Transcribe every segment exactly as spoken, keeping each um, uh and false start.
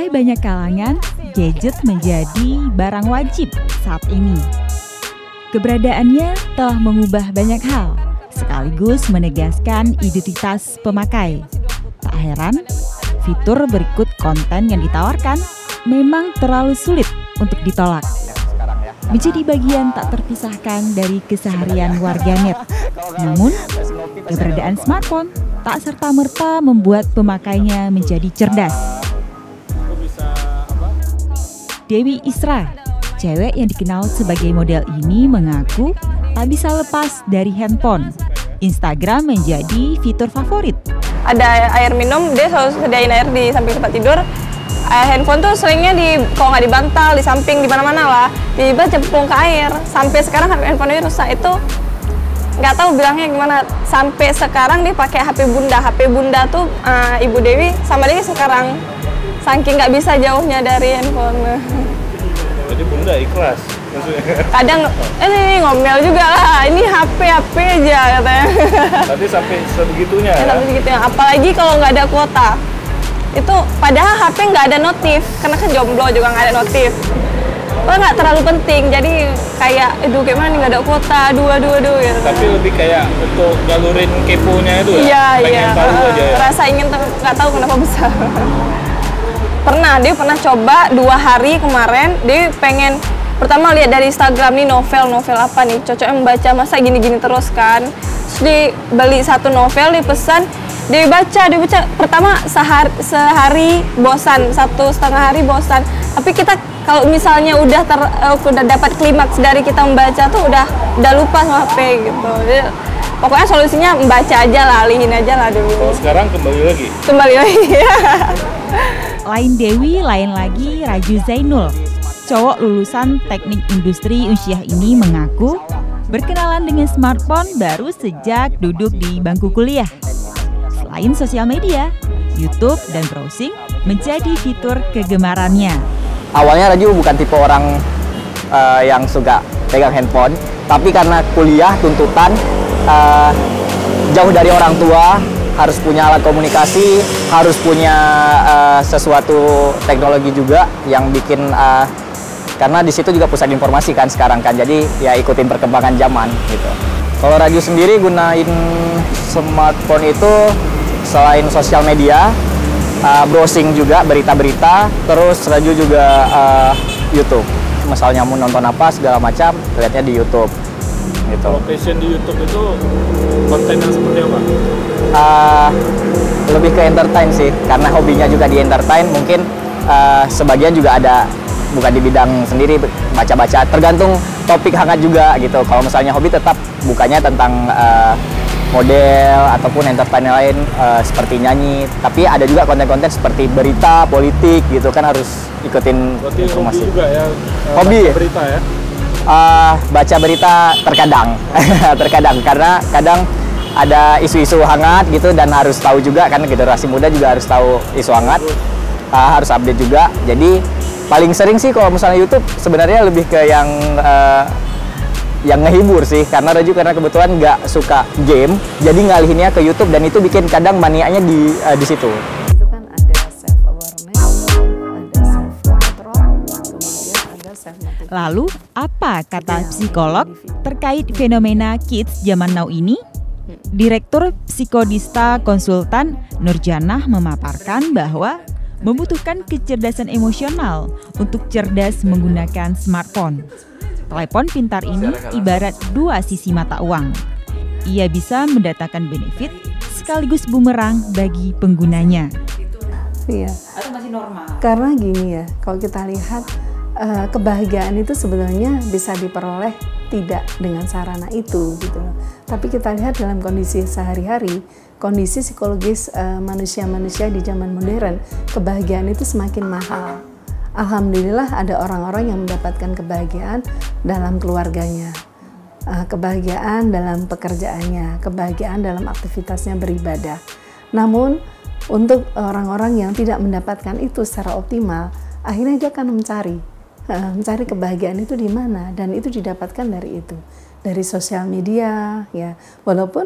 Oleh banyak kalangan, gadget menjadi barang wajib saat ini. Keberadaannya telah mengubah banyak hal, sekaligus menegaskan identitas pemakai. Tak heran, fitur berikut konten yang ditawarkan memang terlalu sulit untuk ditolak. Menjadi bagian tak terpisahkan dari keseharian warganet. Namun, keberadaan smartphone tak serta-merta membuat pemakainya menjadi cerdas. Dewi Isra, cewek yang dikenal sebagai model ini, mengaku tak bisa lepas dari handphone. Instagram menjadi fitur favorit. Ada air minum, dia selalu sediain air di samping tempat tidur. Uh, handphone tuh seringnya di, kalau nggak di bantal, di samping, di mana-mana lah. Tiba-tiba cemplung ke air. Sampai sekarang handphone-nya rusak. Itu nggak tahu bilangnya gimana. Sampai sekarang dia pakai H P bunda. H P bunda tuh uh, Ibu Dewi sama dia sekarang. Saking nggak bisa jauhnya dari handphone. Jadi bunda ikhlas maksudnya. Kadang, eh ini ngomel juga lah. Ini H P H P aja katanya. Tapi sampai sebegitunya ya? Sampai segitunya. Apalagi kalau nggak ada kuota. Itu padahal H P nggak ada notif, karena kan jomblo juga nggak ada notif. Wah, nggak terlalu penting, jadi kayak, aduh gimana nih nggak ada kuota, aduh aduh aduh gitu. Tapi lebih kayak untuk galurin keponya itu ya? Iya, pengen iya. tahu Uh, aja ya? Rasa ingin nggak tahu kenapa besar. Pernah, dia pernah coba dua hari kemarin, dia pengen pertama lihat dari Instagram nih novel-novel apa nih, cocoknya membaca, masa gini-gini terus kan. Terus dia beli satu novel, dia pesan, dia baca, dia baca pertama sehari, sehari bosan, satu setengah hari bosan. Tapi kita kalau misalnya udah ter, uh, udah dapat klimaks dari kita membaca tuh udah udah lupa sama H P gitu. Jadi, pokoknya solusinya membaca aja lah, alihin aja lah dulu. Kalau sekarang kembali lagi? Kembali lagi. Lain Dewi, lain lagi Raju Zainul. Cowok lulusan teknik industri Unsyah ini mengaku berkenalan dengan smartphone baru sejak duduk di bangku kuliah. Selain sosial media, YouTube dan browsing menjadi fitur kegemarannya. Awalnya Raju bukan tipe orang uh, yang suka pegang handphone, tapi karena kuliah tuntutan uh, jauh dari orang tua, harus punya alat komunikasi, harus punya uh, sesuatu teknologi juga yang bikin uh, karena di situ juga pusat informasi kan sekarang kan, jadi ya ikutin perkembangan zaman gitu. Kalau Raju sendiri gunain smartphone itu selain sosial media, uh, browsing juga berita-berita, terus Raju juga uh, YouTube. Misalnya mau nonton apa segala macam, lihatnya di YouTube. Gitu. Kalau passion di YouTube itu konten yang seperti apa? Uh, lebih ke entertain sih, karena hobinya juga di entertain. Mungkin uh, sebagian juga ada bukan di bidang sendiri, baca-baca, tergantung topik hangat juga gitu. Kalau misalnya hobi tetap bukanya tentang uh, model ataupun entertain lain uh, seperti nyanyi, tapi ada juga konten-konten seperti berita, politik gitu kan, harus ikutin. Berarti informasi hobi juga ya? Uh, hobi berita ya? Uh, baca berita terkadang, terkadang karena kadang ada isu-isu hangat gitu dan harus tahu juga kan, generasi muda juga harus tahu isu hangat, uh, harus update juga. Jadi paling sering sih kalau misalnya YouTube sebenarnya lebih ke yang uh, yang ngehibur sih, karena Raju karena kebetulan nggak suka game, jadi ngalihinnya ke YouTube dan itu bikin kadang manianya di uh, di situ. Itu kan ada self awareness, ada self control, kemudian ada self motivation. Lalu, apa kata psikolog terkait fenomena kids zaman now ini? Direktur Psikodista Konsultan Nurjanah memaparkan bahwa membutuhkan kecerdasan emosional untuk cerdas menggunakan smartphone. Telepon pintar ini ibarat dua sisi mata uang. Ia bisa mendatangkan benefit sekaligus bumerang bagi penggunanya. Iya. Atau masih normal? Karena gini ya, kalau kita lihat uh, kebahagiaan itu sebenarnya bisa diperoleh tidak dengan sarana itu gitu. Tapi kita lihat dalam kondisi sehari-hari, kondisi psikologis manusia-manusia uh, di zaman modern, kebahagiaan itu semakin mahal. Alhamdulillah ada orang-orang yang mendapatkan kebahagiaan dalam keluarganya, uh, kebahagiaan dalam pekerjaannya, kebahagiaan dalam aktivitasnya beribadah. Namun untuk orang-orang yang tidak mendapatkan itu secara optimal, akhirnya dia akan mencari, uh, mencari kebahagiaan itu di mana, dan itu didapatkan dari itu, dari sosial media, ya. Walaupun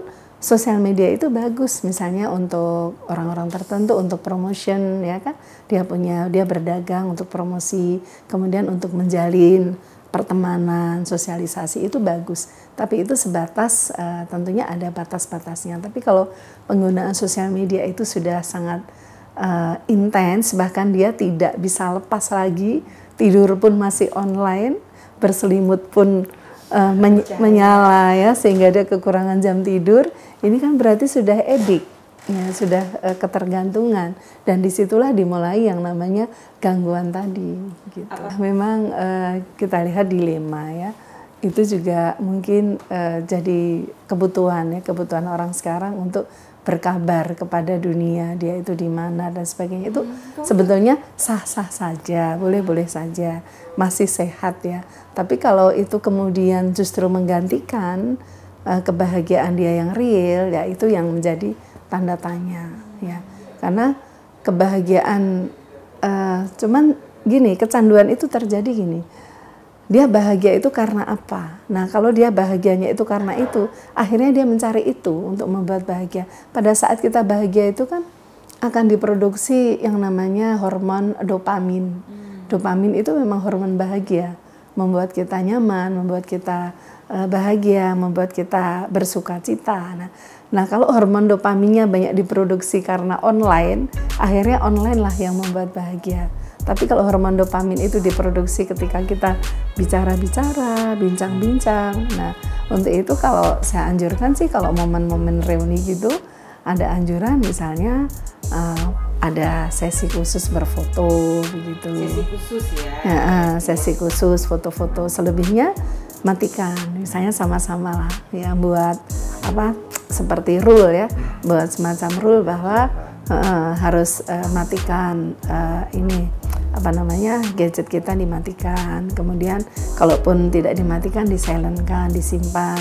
sosial media itu bagus misalnya untuk orang-orang tertentu, untuk promotion ya kan, dia punya dia berdagang untuk promosi, kemudian untuk menjalin pertemanan, sosialisasi itu bagus. Tapi itu sebatas uh, tentunya ada batas-batasnya. Tapi kalau penggunaan sosial media itu sudah sangat uh, intens, bahkan dia tidak bisa lepas lagi, tidur pun masih online, berselimut pun uh, men menyala ya, sehingga ada kekurangan jam tidur. Ini kan berarti sudah edik, ya, sudah uh, ketergantungan, dan disitulah dimulai yang namanya gangguan tadi. Gitu. Memang uh, kita lihat dilema ya, itu juga mungkin uh, jadi kebutuhan ya, kebutuhan orang sekarang untuk berkabar kepada dunia, dia itu di mana dan sebagainya. Itu sebetulnya sah-sah saja, boleh-boleh saja, masih sehat ya. Tapi kalau itu kemudian justru menggantikan uh, kebahagiaan dia yang real, ya itu yang menjadi tanda tanya ya. Karena kebahagiaan uh, cuman gini, kecanduan itu terjadi gini. Dia bahagia itu karena apa? Nah, kalau dia bahagianya itu karena itu, akhirnya dia mencari itu untuk membuat bahagia. Pada saat kita bahagia itu kan akan diproduksi yang namanya hormon dopamin. Hmm. Dopamin itu memang hormon bahagia, membuat kita nyaman, membuat kita uh, bahagia, membuat kita bersuka cita. Nah, nah, kalau hormon dopaminnya banyak diproduksi karena online, akhirnya online lah yang membuat bahagia. Tapi kalau hormon dopamin itu diproduksi ketika kita bicara-bicara, bincang-bincang. Nah, untuk itu kalau saya anjurkan sih kalau momen-momen reuni gitu, ada anjuran misalnya uh, ada sesi khusus berfoto begitu. Sesi khusus ya. Ya, uh, sesi khusus foto-foto, selebihnya matikan. Misalnya sama-sama lah ya, buat apa seperti rule ya, buat semacam rule bahwa uh, harus uh, matikan uh, ini apa namanya gadget kita dimatikan, kemudian kalaupun tidak dimatikan disilentkan, disimpan.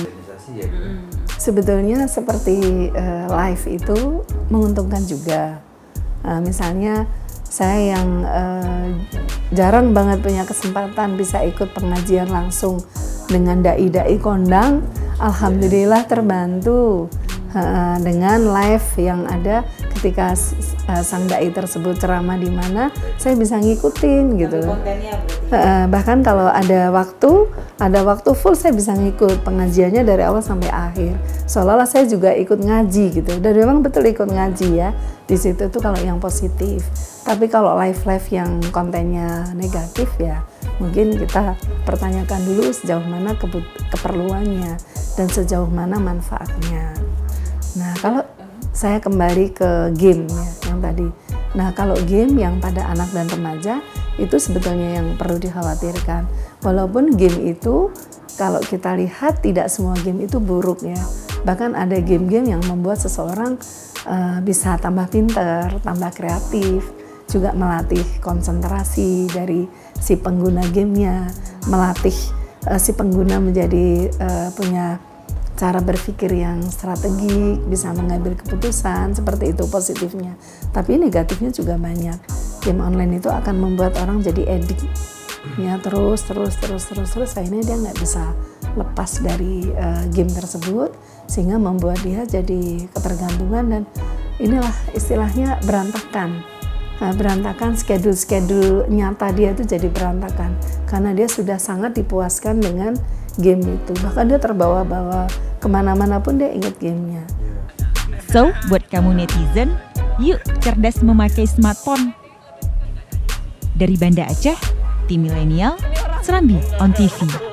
Sebetulnya seperti uh, live itu menguntungkan juga. Uh, misalnya saya yang uh, jarang banget punya kesempatan bisa ikut pengajian langsung dengan dai-dai kondang, alhamdulillah terbantu uh, dengan live yang ada ketika uh, sang dai tersebut ceramah di mana, saya bisa ngikutin gitu. Kontennya berarti. Uh, bahkan kalau ada waktu, ada waktu full saya bisa ngikut pengajiannya dari awal sampai akhir. Seolah-olah saya juga ikut ngaji gitu. Dan memang betul ikut ngaji ya. Di situ tuh kalau yang positif. Tapi kalau live-live yang kontennya negatif ya, mungkin kita pertanyakan dulu sejauh mana keperluannya dan sejauh mana manfaatnya. Nah, kalau saya kembali ke game ya, yang tadi. Nah, kalau game yang pada anak dan remaja itu sebetulnya yang perlu dikhawatirkan. Walaupun game itu kalau kita lihat tidak semua game itu buruk ya. Bahkan ada game-game yang membuat seseorang uh, bisa tambah pinter, tambah kreatif, juga melatih konsentrasi dari si pengguna gamenya, melatih uh, si pengguna menjadi uh, punya cara berpikir yang strategik, bisa mengambil keputusan, seperti itu positifnya. Tapi negatifnya juga banyak. Game online itu akan membuat orang jadi edik, ya terus, terus, terus, terus, terus. Akhirnya dia nggak bisa lepas dari uh, game tersebut, sehingga membuat dia jadi ketergantungan dan inilah istilahnya berantakan. Nah, berantakan schedule-schedule nyata dia itu jadi berantakan karena dia sudah sangat dipuaskan dengan game itu. Bahkan dia terbawa-bawa kemana-mana pun dia ingat gamenya. So, buat kamu netizen, yuk cerdas memakai smartphone. Dari Banda Aceh, tim milenial, Serambi on T V.